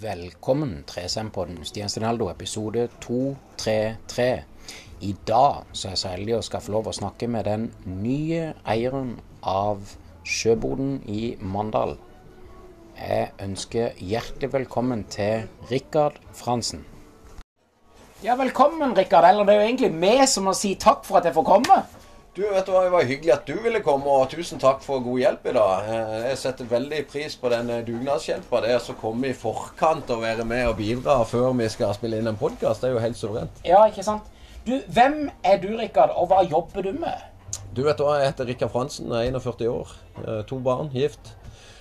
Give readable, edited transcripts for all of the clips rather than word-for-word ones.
Velkommen til Tresem-podden, Stian Stenaldo, episode 233. I dag så er jeg så heldig å skal få lov å snakke med den nye eieren av Sjøboden i Mandal. Jeg ønsker hjertelig velkommen til Rikard Frantzen. Ja, velkommen Rikard, eller det er jo egentlig meg som må si takk for at jeg får komme. Du, vet du hva, det var hyggelig at du ville komme, og tusen takk for god hjelp i dag. Jeg setter veldig pris på den dugnadshjelpa. Det å komme i forkant og være med og bidra før vi skal spille inn en podcast, det er jo helt suverent. Ja, ikke sant? Du, hvem er du, Rikard, og hva jobber du med? Du, vet du hva, jeg heter Rikard Frantzen, jeg er 41 år, 2 barn, gift.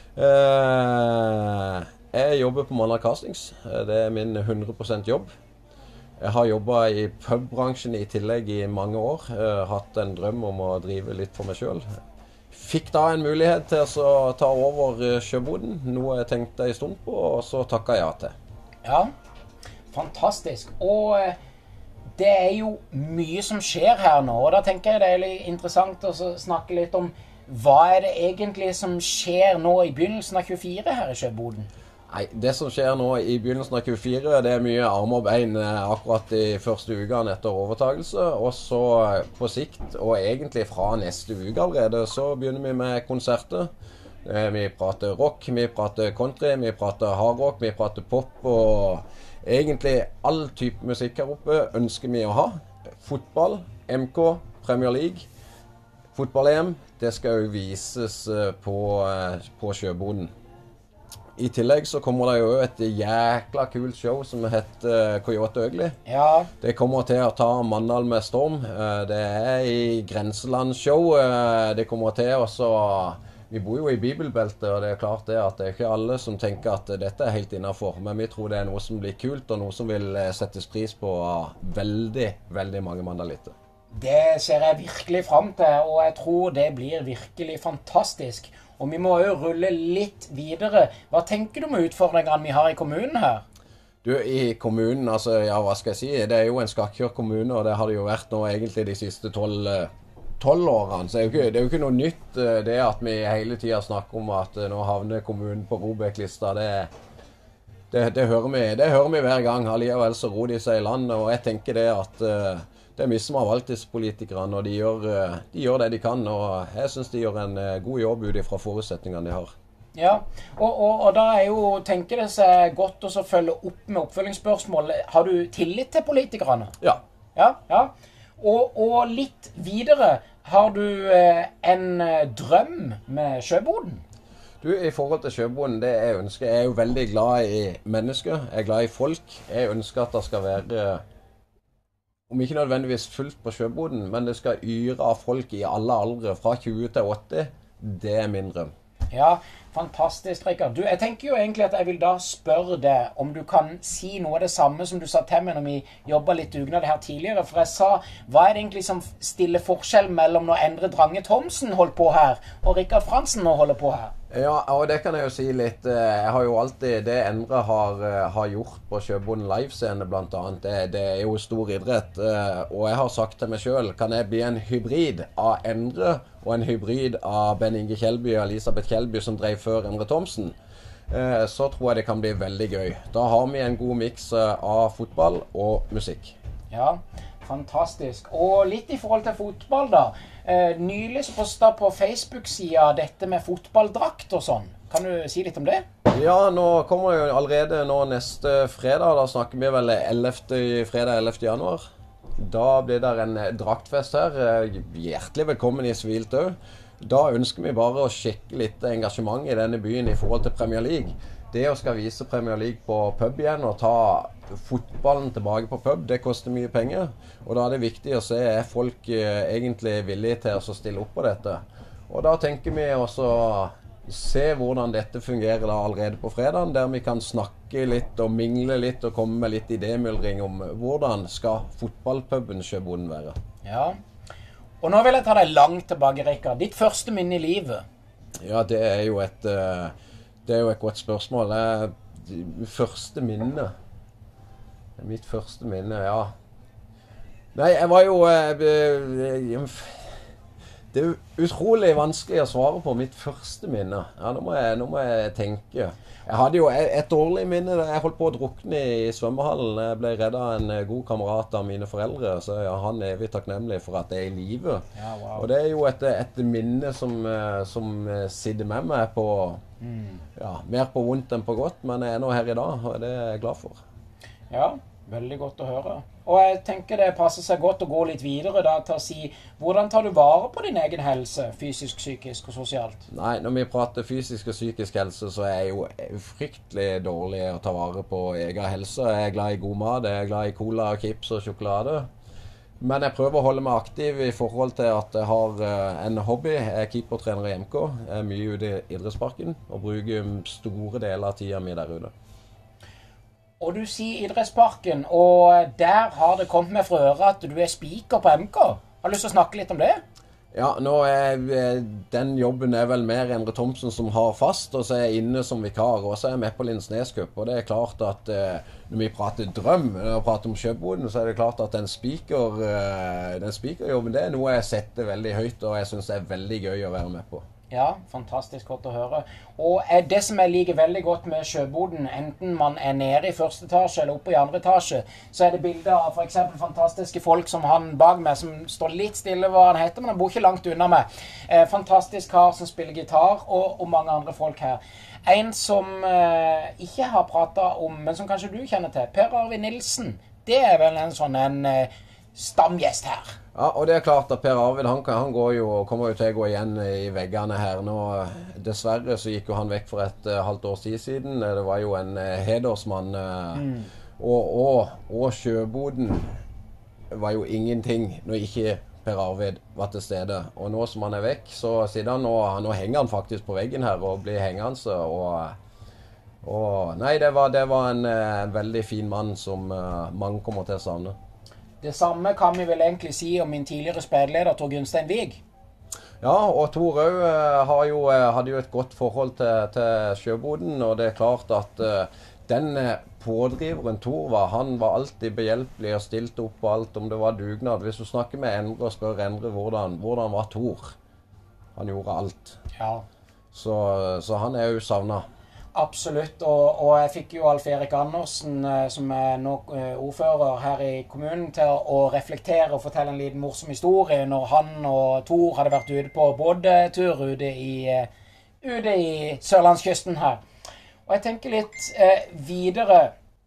Jeg jobber på Mandal Castings, det er min 100% jobb. Jeg har jobbet i pubbransjen i tillegg i mange år, hatt en drøm om å drive litt for meg selv. Fikk da en mulighet til å ta over Sjøboden, noe jeg tenkte en stund på, og så takket jeg til. Ja, fantastisk. Og det er jo mye som skjer her nå, og da tenker jeg det er litt interessant å snakke litt om hva er det egentlig som skjer nå i begynnelsen av 24 her i Sjøboden? Nei, det som skjer nå i begynnelsen av 24, det er mye arm og bein akkurat de første ukene etter overtagelse, og så på sikt, og egentlig fra neste uke allerede, så begynner vi med konserter. Vi prater rock, vi prater country, vi prater hardrock, vi prater pop, og egentlig all type musikk her oppe ønsker vi å ha. Fotball, MK, Premier League, fotball-EM, det skal jo vises på Sjøboden. I tillegg så kommer det jo et jækla kult show som heter Coyote Ugly. Ja. Det kommer til å ta Mandal med storm. Det er i grenselandsshow. Det kommer til også... Vi bor jo i bibelbeltet, og det er klart det at det er ikke alle som tenker at dette er helt innenfor. Men vi tror det er noe som blir kult, og noe som vil settes pris på av veldig, veldig mange mandalitter. Det ser jeg virkelig frem til, og jeg tror det blir virkelig fantastisk. Og vi må jo rulle litt videre. Hva tenker du med utfordringene vi har i kommunen her? Du, i kommunen, altså, ja, hva skal jeg si? Det er jo en skakkjørt kommune, og det har det jo vært nå egentlig de siste 12 årene. Så det er jo ikke noe nytt det at vi hele tiden snakker om at nå havner kommunen på ROBEK-lista. Det hører vi hver gang. Allikevel så ror de seg i land, og jeg tenker det at... Det er mye som har valgt disse politikerne, og de gjør det de kan, og jeg synes de gjør en god jobb ut fra forutsetningene de har. Ja, og da er jo, tenker det seg godt å følge opp med oppfølgingsspørsmål. Har du tillit til politikerne? Ja. Ja. Og litt videre, har du en drøm med Sjøboden? Du, i forhold til Sjøboden, det jeg ønsker, jeg er jo veldig glad i mennesker, jeg er glad i folk. Jeg ønsker at det skal være... Om ikke nødvendigvis fullt på Sjøboden, men det skal yre av folk i alle aldre, fra 20 til 80. Det er min drøm. Ja, fantastisk, Rikard. Du, jeg tenker jo egentlig at jeg vil da spørre deg om du kan si noe av det samme som du sa til meg når vi jobbet litt dugnad her tidligere. For jeg sa, hva er det egentlig som stiller forskjell mellom når Endre Drange Thomsen holdt på her, og Rikard Frantzen nå holder på her? Ja, og det kan jeg jo si litt. Jeg har jo alltid det Endre har gjort på Sjøboden livescene blant annet. Det er jo stor idrett. Og jeg har sagt til meg selv, kan jeg bli en hybrid av Endre og en hybrid av Ben Inge Kjellby og Elisabeth Kjellby som drev før Endre Thomsen, så tror jeg det kan bli veldig gøy. Da har vi en god mix av fotball og musikk. Ja, fantastisk. Og litt i forhold til fotball da. Nylig så postet på Facebook-siden dette med fotballdrakt og sånn. Kan du si litt om det? Ja, nå kommer jo allerede neste fredag. Da snakker vi vel fredag 11. januar. Da blir det en draktfest her. Hjertelig velkommen i Svilt også. Da ønsker vi bare å sjekke litt engasjement i denne byen i forhold til Premier League. Det å skal vise Premier League på pub igjen og ta fotballen tilbake på pub, det koster mye penger. Og da er det viktig å se, er folk egentlig villige til å stille opp på dette? Og da tenker vi også se hvordan dette fungerer da allerede på fredagen, der vi kan snakke litt og mingle litt og komme med litt idémyldring om hvordan skal fotballpuben Sjøboden være. Ja, og nå vil jeg ta deg langt tilbake, Rikard. Ditt første minne i livet? Ja, det er jo et godt spørsmål. Første minne. Mitt første minne, ja. Nei, jeg var jo... Det er utrolig vanskelig å svare på mitt første minne. Ja, nå må jeg tenke. Jeg hadde jo et dårlig minne da jeg holdt på å drukne i svømmehallen. Jeg ble reddet av en god kamerat av mine foreldre, så jeg er han evig takknemlig for at jeg er i live. Ja, wow. Og det er jo et minne som sitter med meg på, ja, mer på vondt enn på godt, men jeg er nå her i dag, og det er jeg glad for. Ja, veldig godt å høre. Og jeg tenker det passer seg godt å gå litt videre da, til å si, hvordan tar du vare på din egen helse, fysisk, psykisk og sosialt? Nei, når vi prater fysisk og psykisk helse, så er jeg jo fryktelig dårlig å ta vare på egen helse. Jeg er glad i god mat, jeg er glad i cola, chips og sjokolade. Men jeg prøver å holde meg aktiv i forhold til at jeg har en hobby. Jeg er keepertrener i MK, jeg er mye ute i idrettsparken og bruker store deler av tiden min der ute. Og du sier idrettsparken, og der har det kommet med fra øret at du er speaker på MK. Har du lyst til å snakke litt om det? Ja, den jobben er vel mer Endre Thomsen som har fast, og så er jeg inne som vikar, og så er jeg med på Lindesnes Cup. Og det er klart at når vi prater drøm, og prater om Sjøboden, så er det klart at den speakerjobben, det er noe jeg setter veldig høyt, og jeg synes det er veldig gøy å være med på. Ja, fantastisk godt å høre. Og det som jeg liker veldig godt med Sjøboden, enten man er nede i første etasje eller oppe i andre etasje, så er det bilder av for eksempel fantastiske folk som han bak meg, som står litt stille hva han heter, men han bor ikke langt unna meg. Fantastisk kar som spiller gitar, og mange andre folk her. En som ikke har pratet om, men som kanskje du kjenner til, Per Arvid Nilsen. Det er vel en sånn stamgjest her. Ja, og det er klart at Per Arvid, han kommer jo til å gå igjen i veggene her nå. Dessverre så gikk jo han vekk for et halvt års tid siden. Det var jo en hedersmann. Og Sjøboden var jo ingenting når ikke Per Arvid var til stede. Og nå som han er vekk, så sitter han nå henger han faktisk på veggen her og blir hengende. Nei, det var en veldig fin mann som mange kommer til å savne. Det samme kan vi vel egentlig si om min tidligere spilleder, Tor Gunstein Vig. Ja, og Tor hadde jo et godt forhold til Sjøboden, og det er klart at den pådriveren Tor han var alltid behjelpelig og stilte opp på alt om det var dugnad. Hvis du snakker med Endre og spør Endre hvordan var Tor? Han gjorde alt. Ja. Så han er jo savnet. Absolutt, og jeg fikk jo Alf Erik Andersen, som er nå ordfører her i kommunen, til å reflektere og fortelle en liten morsom historie når han og Tor hadde vært ute på båttur ute i Sørlandskysten her. Og jeg tenker litt videre,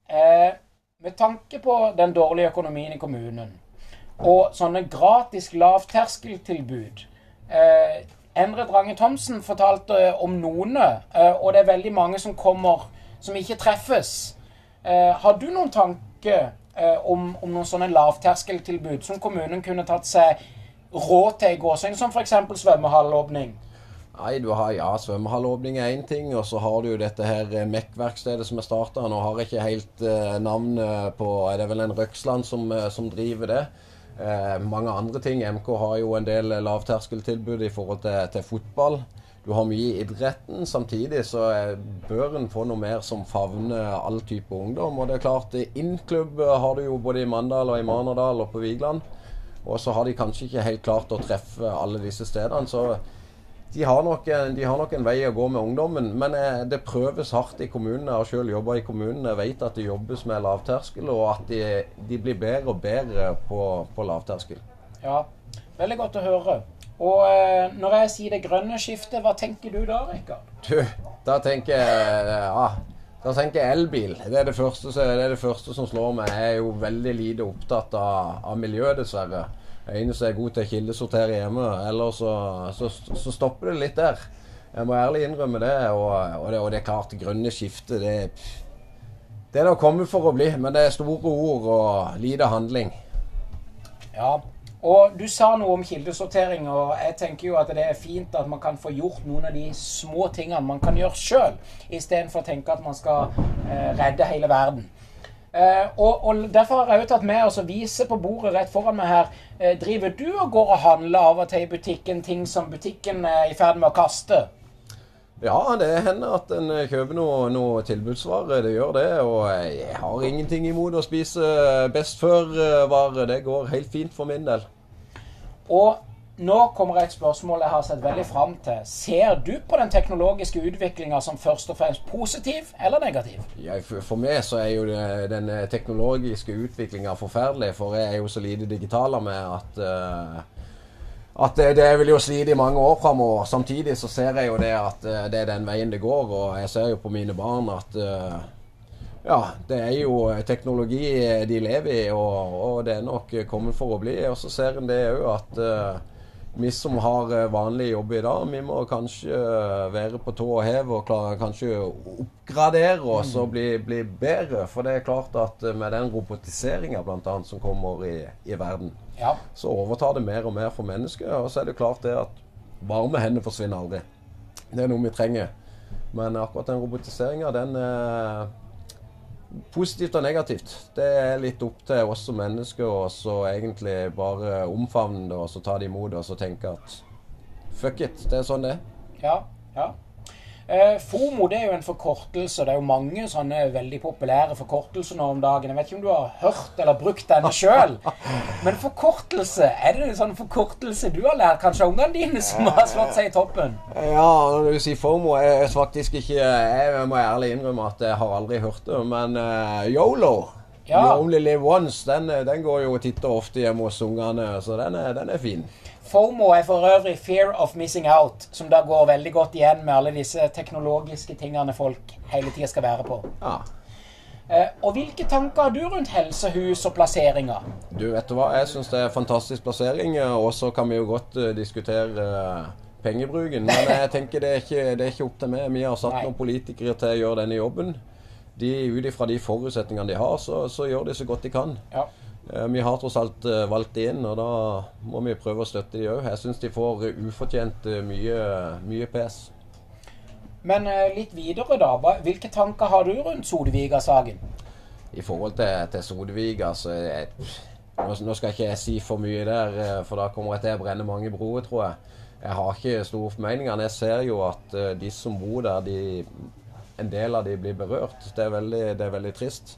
med tanke på den dårlige økonomien i kommunen, og sånne gratis lavterskeltilbud. Endre Drange Thomsen fortalte om noen, og det er veldig mange som kommer som ikke treffes. Har du noen tanke om noen sånne lavterskeltilbud som kommunen kunne tatt seg råd til i gåsøgn, som for eksempel svømmehallåpning? Nei, svømmehallåpning er en ting, og så har du jo dette her MEC-verkstedet som er startet. Nå har jeg ikke helt navn på, det er vel en Røksland som driver det. Mange andre ting. MK har jo en del lavterskeltilbud i forhold til fotball. Du har mye i idretten. Samtidig så bør en få noe mer som favner all type ungdom. Og det er klart, innklubb har du jo både i Mandal og i Marnardal og på Vigeland. Og så har de kanskje ikke helt klart å treffe alle disse stedene. Så de har nok en vei å gå med ungdommen, men det prøves hardt i kommunen. Jeg har selv jobbet i kommunen. Jeg vet at det jobbes med lavterskel, og at de blir bedre og bedre på lavterskel. Ja, veldig godt å høre. Og når jeg sier det grønne skiftet, hva tenker du da, Rikard? Da tenker jeg elbil. Det er det første som slår meg. Jeg er jo veldig lite opptatt av miljø, dessverre. Jeg eneste er god til å kildesortere hjemme, eller så stopper det litt der. Jeg må ærlig innrømme det, og det er klart, grønne skifte, det er det å komme for å bli, men det er store ord og lite handling. Ja, og du sa noe om kildesortering, og jeg tenker jo at det er fint at man kan få gjort noen av de små tingene man kan gjøre selv, i stedet for å tenke at man skal redde hele verden. Og derfor har jeg jo tatt med oss å vise på bordet rett foran meg her. Driver du og går og handler av og til i butikken ting som butikken er i ferd med å kaste? Ja, det hender at en kjøper noe tilbudsvare, det gjør det, og jeg har ingenting imot å spise best før vare. Det går helt fint for min del. Og nå kommer et spørsmål jeg har sett veldig frem til. Ser du på den teknologiske utviklingen som først og fremst positiv eller negativ? Ja, for meg så jo den teknologiske utviklingen forferdelig, for jeg jo så lite digital med at det vil jo slite i mange år fremover. Samtidig så ser jeg jo det at det den veien det går, og jeg ser jo på mine barn at ja, det jo teknologi de lever i, og det nok kommet for å bli. Og så ser en det jo at vi som har vanlig jobb i dag, vi må kanskje være på tå og hev og klare kanskje oppgradere oss og bli bedre. For det klart at med den robotiseringen blant annet som kommer i verden, ja, så overtar det mer og mer for mennesker. Og så det klart det at varme hender forsvinner aldri. Det noe vi trenger. Men akkurat den robotiseringen, den positivt og negativt. Det litt opp til oss som mennesker, og så egentlig bare omfavne det, og så ta det imot det, og så tenke at fuck it, det sånn det. Ja, ja. FOMO, det jo en forkortelse. Det jo mange sånne veldig populære forkortelser nå om dagen. Jeg vet ikke om du har hørt eller brukt denne selv. Men forkortelse, det en sånn forkortelse du har lært kanskje av ungene dine som har slått seg i toppen? Ja, når du sier FOMO, jeg faktisk ikke, jeg må ærlig innrømme at jeg har aldri hørt det, men YOLO, ja. You Only Live Once, den går jo og titter ofte hjemme hos ungene, så den fin. FOMO for øvrig Fear of Missing Out, som da går veldig godt igjen med alle disse teknologiske tingene folk hele tiden skal være på. Ja. Og hvilke tanker har du rundt helsehus og plasseringer? Du vet hva, jeg synes det fantastisk plassering, og så kan vi jo godt diskutere pengebruken, men jeg tenker det ikke opp til meg. Vi har satt noen politikere til å gjøre denne jobben. Utifra de forutsetningene de har, så gjør de så godt de kan. Ja. Vi har tross alt valgt det inn, og da må vi prøve å støtte de også. Jeg synes de får ufortjent mye pes. Men litt videre da, hvilke tanker har du rundt Sodeviga-saken? I forhold til Sodeviga, så nå skal ikke jeg si for mye der, for da kommer jeg til å brenne mange broer, tror jeg. Jeg har ikke store formeninger. Jeg ser jo at de som bor der, en del av de blir berørt. Det er veldig trist.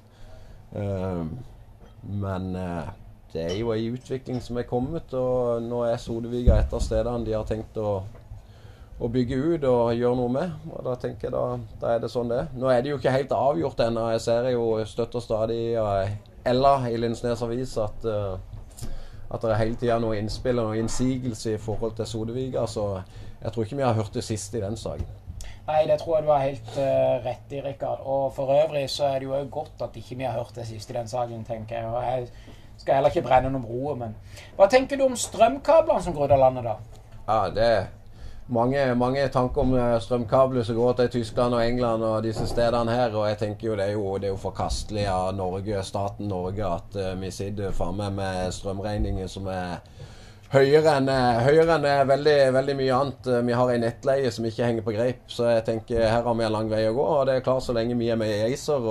Men det jo en utvikling som kommet, og nå Sodeviga et av stedene de har tenkt å bygge ut og gjøre noe med, og da tenker jeg da det sånn det. Nå det jo ikke helt avgjort ennå. Jeg ser jo støtter stadig Ella i Lindesnes Avis at det hele tiden noe innspill og noe innsigelse i forhold til Sodeviga, så jeg tror ikke vi har hørt det siste i den saken. Nei, det tror jeg du har helt rett i, Rikard. Og for øvrig så det jo godt at ikke vi har hørt det siste i den saken, tenker jeg. Og jeg skal heller ikke brenne noen broer, men hva tenker du om strømkablene som går av landet da? Ja, det mange tanker om strømkabler som går til Tyskland og England og disse stedene her, og jeg tenker jo det er jo forkastelig av Norge, staten Norge, at vi sitter fremme med strømregninger som høyere enn veldig, veldig mye annet. Vi har en nettleie som ikke henger på greip, så jeg tenker her har vi en lang vei å gå, og det klart så lenge vi med i ACER,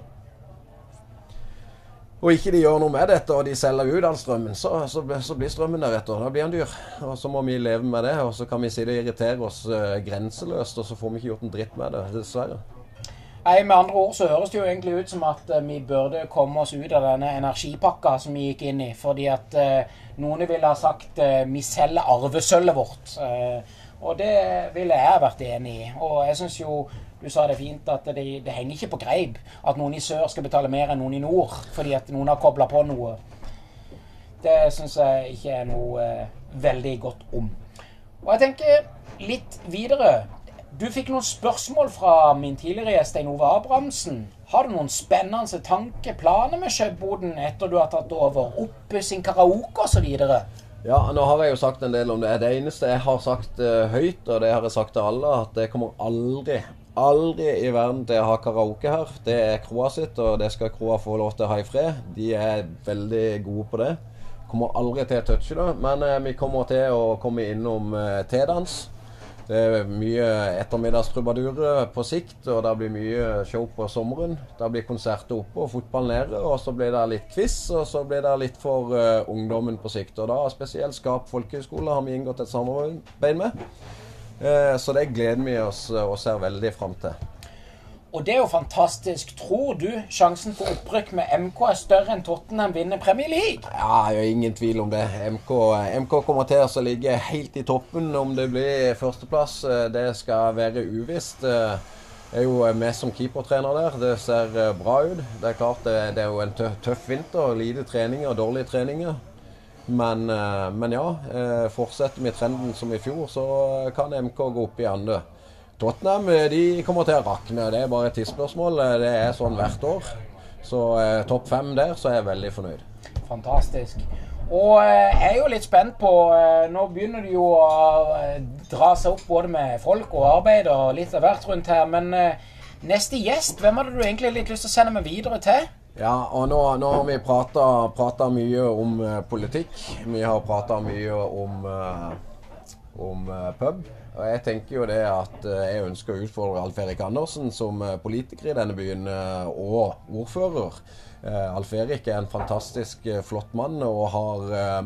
og ikke de gjør noe med dette, og de selger ut all strømmen, så blir strømmen deretter. Da blir den dyr, og så må vi leve med det, og så kan vi sitte og irritere oss grenseløst, og så får vi ikke gjort en dritt med det, dessverre. Nei, med andre ord så høres det jo egentlig ut som at vi burde komme oss ut av denne energipakka som vi gikk inn i, fordi at noen ville ha sagt vi selger arvesølvet vårt, og det ville jeg vært enig i. Og jeg synes jo, du sa det fint, at det henger ikke på greip at noen i sør skal betale mer enn noen i nord, fordi at noen har koblet på noe. Det synes jeg ikke noe veldig godt om. Og jeg tenker litt videre. Du fikk noen spørsmål fra min tidligere gjest, Stein Ove Abrahamsen. Har du noen spennende tankeplaner med Skjøboden etter du har tatt over? Oppussing, karaoke og så videre? Ja, nå har jeg jo sagt en del om det. Det eneste jeg har sagt høyt, og det har jeg sagt til alle, at det kommer aldri i verden til å ha karaoke her. Det kroa sitt, og det skal kroa få lov til å ha i fred. De veldig gode på det. Kommer aldri til å touche det, men vi kommer til å komme innom T-dans. Det mye ettermiddagstrubadurer på sikt, og det blir mye show på sommeren. Det blir konserter oppe og fotball nede, og så blir det litt quiz, og så blir det litt for ungdommen på sikt. Og da spesielt Skap Folkehøgskole har vi inngått et samarbeid med. Så det gleder vi oss og ser veldig frem til. Og det er jo fantastisk. Tror du sjansen for opprykk med MK er større enn Tottenham vinner Premier League? Ja, jeg har ingen tvil om det. MK kommer til å ligge helt i toppen. Om det blir førsteplass, det skal være uvisst. Jeg er jo med som keepertrener der. Det ser bra ut. Det er klart det er jo en tøff vinter. Lite treninger, dårlige treninger. Men ja, fortsetter vi trenden som i fjor, så kan MK gå opp i andre. Tottenham de kommer til å rakne, det er bare et tidsspørsmål. Det er sånn hvert år. Så topp 5 der, så er jeg veldig fornøyd. Fantastisk. Og jeg er jo litt spent på, nå begynner det jo å dra seg opp både med folk og arbeid og litt av hvert rundt her, men neste gjest, hvem hadde du egentlig litt lyst til å sende meg videre til? Ja, og nå har vi pratet mye om politikk. Vi har pratet mye om pub. Og jeg tenker jo det at jeg ønsker å utfordre Alf Erik Andersen som politiker i denne byen og ordfører. Alf Erik er en fantastisk flott mann og har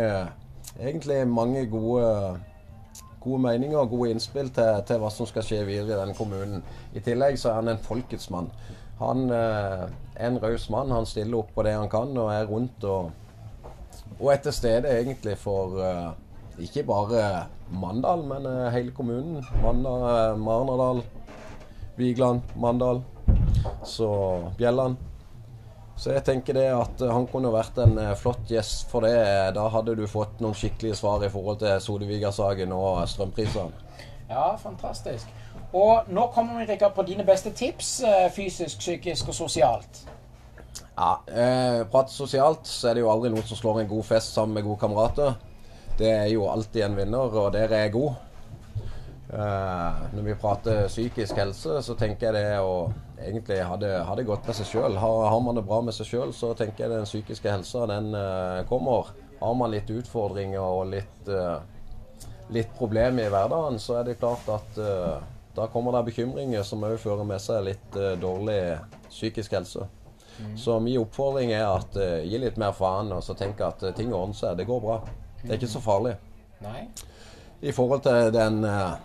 mange gode meninger og gode innspill til hva som skal skje videre i denne kommunen. I tillegg så er han en folkets mann. Han er en raus mann, han stiller opp på det han kan og er rundt og er til stede egentlig for ikke bare Mandal, men hele kommunen. Marnardal, Vigeland, Mandal, så Bjelland. Så jeg tenker det at han kunne vært en flott gjest for det. Da hadde du fått noen skikkelige svar i forhold til Sodeviga-saken og strømprisene. Ja, fantastisk. Og nå kommer vi, Rikard, på dine beste tips, fysisk, psykisk og sosialt. Ja, prater sosialt, så er det jo aldri noen som slår en god fest sammen med gode kamerater. Det er jo alltid en vinner, og der er jeg god. Når vi prater psykisk helse, så tenker jeg det å egentlig ha det godt med seg selv. Har man det bra med seg selv, så tenker jeg den psykiske helsa, den kommer. Har man litt utfordringer og litt problemer i hverdagen, så er det klart at da kommer det bekymringer som også fører med seg litt dårlig psykisk helse. Så min oppfordring er at gi litt mer faen, og så tenke at ting ordner seg, det går bra. Det er ikke så farlig. Nei. I forhold til den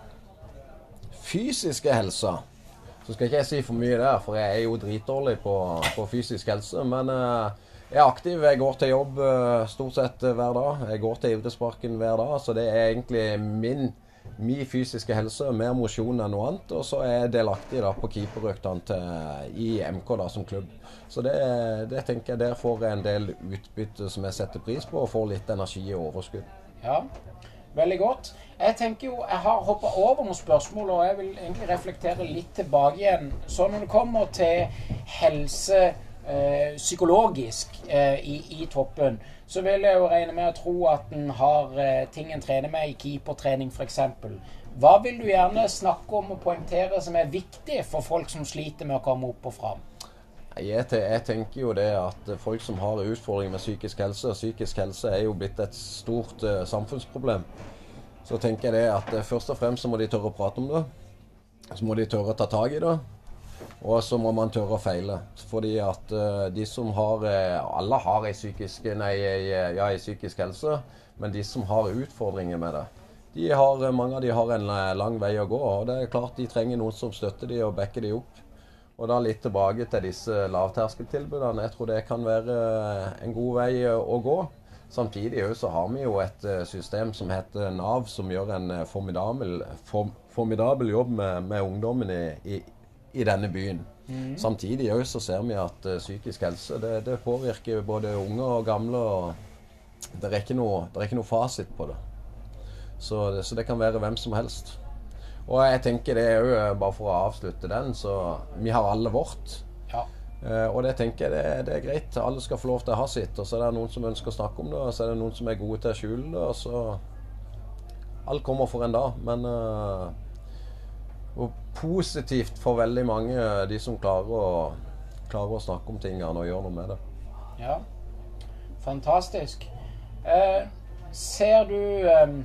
fysiske helsa, så skal ikke jeg si for mye der, for jeg er jo dritdårlig på fysisk helse, men jeg er aktiv, jeg går til jobb stort sett hver dag, jeg går til idrettsparken hver dag, så det er egentlig min fysiske helse, mer mosjon enn noe annet, og så er jeg delaktig da på keeperøktene i MK da som klubb. Så det tenker jeg der får jeg en del utbytte som jeg setter pris på, og får litt energi og overskudd. Ja, veldig godt. Jeg tenker jo, jeg har hoppet over noen spørsmål, og jeg vil egentlig reflektere litt tilbake igjen. Så når det kommer til helse psykologisk i toppen, så vil jeg jo regne med å tro at den har ting en trener med i keepertrening for eksempel. Hva vil du gjerne snakke om og poengtere som er viktig for folk som sliter med å komme opp og fram? Jeg tenker jo det at folk som har utfordringer med psykisk helse er jo blitt et stort samfunnsproblem. Så tenker jeg det at først og fremst så må de tørre å prate om det. Så må de tørre å ta tag i det. Og så må man tørre å feile. Fordi at de som har, alle har i psykisk helse, men de som har utfordringer med det, mange av de har en lang vei å gå. Og det er klart de trenger noen som støtter de og backer de opp. Og da litt tilbake til disse lavterskeltilbudene. Jeg tror det kan være en god vei å gå. Samtidig så har vi jo et system som heter NAV, som gjør en formidabel jobb med ungdommen i denne byen. Samtidig så ser vi at psykisk helse det påvirker både unge og gamle, og det er ikke noe fasit på det. Så det kan være hvem som helst. Og jeg tenker det jo, bare for å avslutte den, så vi har alle vårt. Ja. Og det tenker jeg det er greit. Alle skal få lov til å ha sitt, og så er det noen som ønsker å snakke om det, og så er det noen som er gode til å skjule det, og så alt kommer for en dag. Men og positivt for veldig mange, de som klarer å snakke om tingene og gjøre noe med det. Ja, fantastisk. Ser du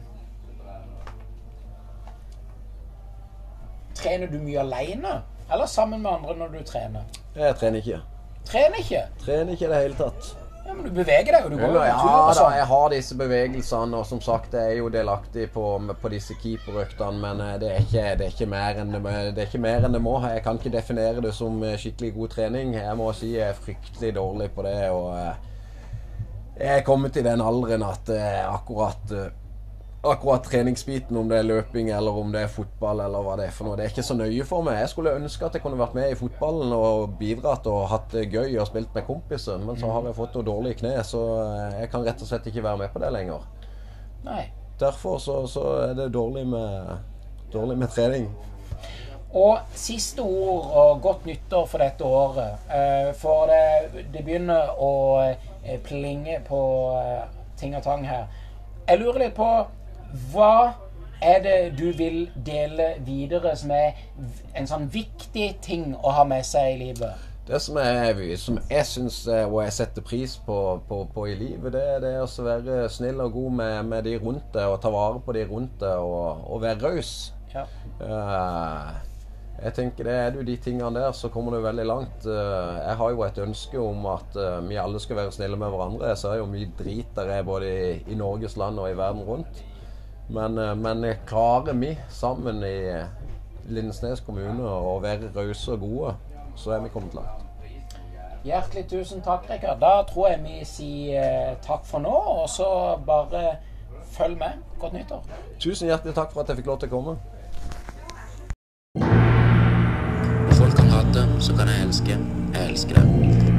trener du mye alene, eller sammen med andre når du trener? Jeg trener ikke. Trener ikke? Trener ikke i det hele tatt. Ja, Ja, men du beveger deg jo, du går jo Ja, tur og da, sånn. jeg har disse bevegelsene, og som sagt, jeg er jo delaktig på disse keeperøktene, men det er ikke mer enn det må. Jeg kan ikke definere det som skikkelig god trening. Jeg må si jeg er fryktelig dårlig på det, og jeg er kommet til den alderen at akkurat treningsbiten, om det er løping eller om det er fotball eller hva det er for noe, det er ikke så nøye for meg. Jeg skulle ønske at jeg kunne vært med i fotballen og bidratt og hatt det gøy og spilt med kompiser, men så har jeg fått noe dårlig kne, så jeg kan rett og slett ikke være med på det lenger. Nei. Derfor så er det dårlig med trening. Og siste ord og godt nyttår for dette året, for det begynner å plinge på ting og tang her. Jeg lurer litt på, hva er det du vil dele videre som er en sånn viktig ting å ha med seg i livet? Det som jeg synes, og jeg setter pris på i livet, det er det å være snill og god med de rundt deg, og ta vare på de rundt deg, og være raus. Ja. Jeg tenker det er du de tingene der, så kommer du veldig langt. Jeg har jo et ønske om at vi alle skal være snille med hverandre. Jeg ser jo mye drit der er både i Norges land og i verden rundt. Men klarer vi sammen i Lindesnes kommune å være rause og gode, så er vi kommet langt. Hjertelig tusen takk, Rikard. Da tror jeg vi sier takk for nå, og så bare følg med. Godt nyttår. Tusen hjertelig takk for at jeg fikk lov til å komme. Folk kan hate, så kan jeg elske. Jeg elsker det.